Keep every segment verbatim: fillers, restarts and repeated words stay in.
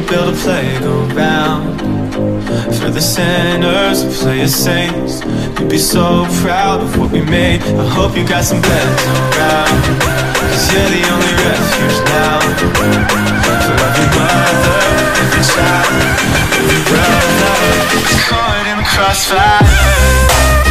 could build a playground for the sinners and play as saints. You'd be so proud of what we made. I hope you got some beds around, cause you're the only refuge now for every mother, every child, every brother who's caught in the crossfire.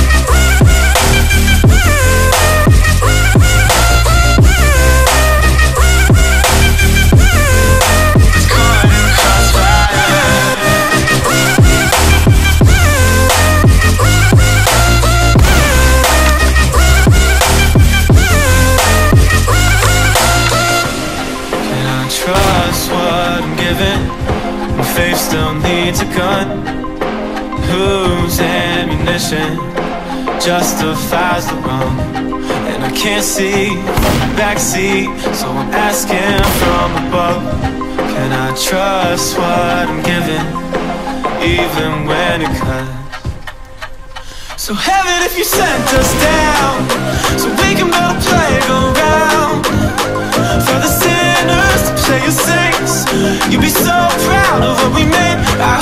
Trust what I'm giving. My faith still needs a gun. Whose ammunition justifies the wrong? And I can't see the backseat, so I'm asking from above. Can I trust what I'm giving, even when it cuts? So heaven, if you sent us down, so we can build a playground for the sinners to play as saints. You'd be so proud of what we made. I